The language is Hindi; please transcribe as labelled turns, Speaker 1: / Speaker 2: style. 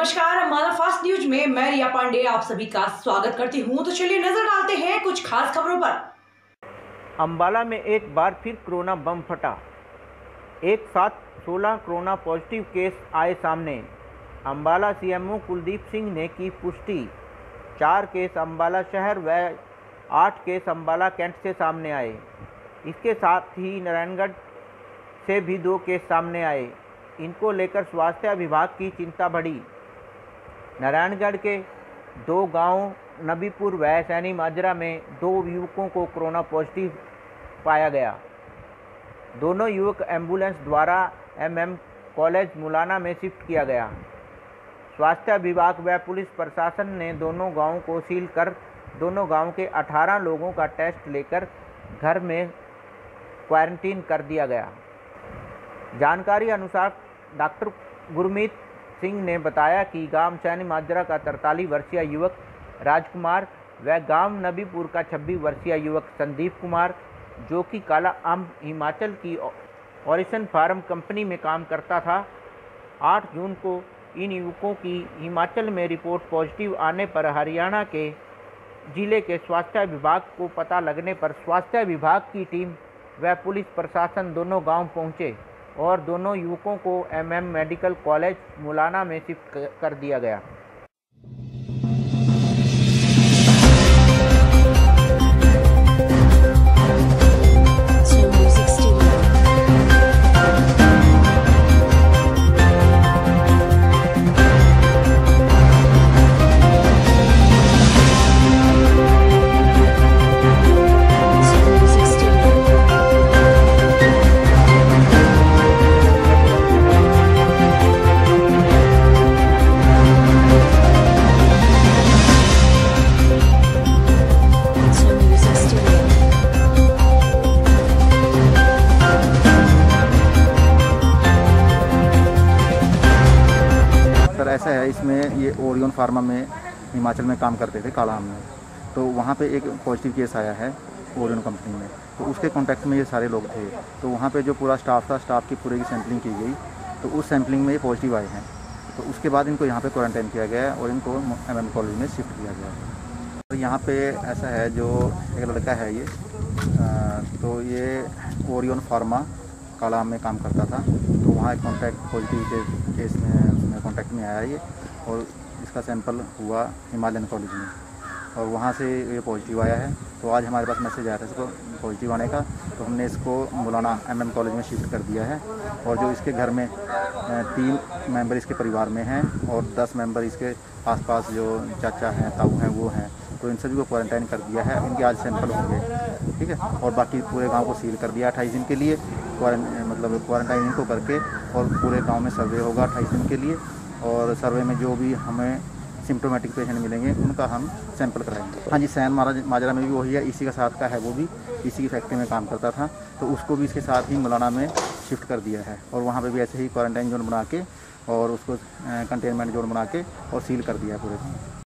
Speaker 1: नमस्कार, हमारा फास्ट न्यूज में मैं रिया पांडे आप सभी का स्वागत करती हूं। तो चलिए नजर डालते हैं कुछ खास खबरों पर।
Speaker 2: अंबाला में एक बार फिर कोरोना बम फटा। एक साथ 16 कोरोना पॉजिटिव केस आए सामने। अंबाला सीएमओ कुलदीप सिंह ने की पुष्टि। 4 केस अंबाला शहर व 8 केस अंबाला कैंट से सामने आए। इसके साथ ही नारायणगढ़ से भी 2 केस सामने आए। इनको लेकर स्वास्थ्य विभाग की चिंता बढ़ी। नारायणगढ़ के 2 गांव नबीपुर व सैनी माजरा में 2 युवकों को कोरोना पॉजिटिव पाया गया। दोनों युवक एम्बुलेंस द्वारा एमएम कॉलेज मुलाना में शिफ्ट किया गया। स्वास्थ्य विभाग व पुलिस प्रशासन ने दोनों गांवों को सील कर दोनों गांव के 18 लोगों का टेस्ट लेकर घर में क्वारंटीन कर दिया गया। जानकारी अनुसार डॉक्टर गुरमीत सिंह ने बताया कि गांव सैनी माजरा का 43 वर्षीय युवक राजकुमार व गांव नबीपुर का 26 वर्षीय युवक संदीप कुमार, जो कि काला अम्ब हिमाचल की ऑरिसन फार्म कंपनी में काम करता था, 8 जून को इन युवकों की हिमाचल में रिपोर्ट पॉजिटिव आने पर हरियाणा के जिले के स्वास्थ्य विभाग को पता लगने पर स्वास्थ्य विभाग की टीम व पुलिस प्रशासन दोनों गांव पहुंचे और दोनों युवकों को एमएम मेडिकल कॉलेज मुलाना में शिफ्ट कर दिया गया।
Speaker 3: सर ऐसा है, इसमें ये ओरियन फार्मा में हिमाचल में काम करते थे काला में, तो वहाँ पे एक पॉजिटिव केस आया है ओरियन कंपनी में, तो उसके कांटेक्ट में ये सारे लोग थे। तो वहाँ पे जो पूरा स्टाफ था, स्टाफ की पूरे की सैंपलिंग की गई, तो उस सैंपलिंग में ये पॉजिटिव आए हैं। तो उसके बाद इनको यहाँ पे क्वारंटाइन किया गया है और इनको एमएम कॉलेज में शिफ्ट किया गया है। तो यहाँ पे ऐसा है, जो एक लड़का है ये, तो ये ओरियन फार्मा काला में काम करता था, तो वहाँ एक कॉन्टैक्ट पॉजिटिव के केस में उसमें कॉन्टैक्ट में आया ये, और इसका सैंपल हुआ हिमालयन कॉलेज में और वहाँ से ये पॉजिटिव आया है। तो आज हमारे पास मैसेज आया था इसको पॉजिटिव आने का, तो हमने इसको मुलाना एमएम कॉलेज में शिफ्ट कर दिया है। और जो इसके घर में 3 मेंबर इसके परिवार में हैं और 10 मेंबर इसके आसपास जो चाचा हैं, ताऊ हैं, वो हैं, तो इन सभी को क्वारंटाइन कर दिया है। इनके आज सैंपल होंगे, ठीक है। और बाकी पूरे गांव को सील कर दिया 28 दिन के लिए, क्वारंटाइन इनको करके, और पूरे गांव में सर्वे होगा 28 दिन के लिए। और सर्वे में जो भी हमें सिम्टोमेटिक पेशेंट मिलेंगे उनका हम सैंपल कराएंगे। हाँ जी, सैन माजरा में भी वही है, इसी का साथ का है, वो भी इसी की फैक्ट्री में काम करता था, तो उसको भी इसके साथ ही मुलाना में शिफ्ट कर दिया है। और वहाँ पे भी ऐसे ही क्वारंटाइन जोन बना के और उसको कंटेनमेंट जोन बना के और सील कर दिया है पूरे।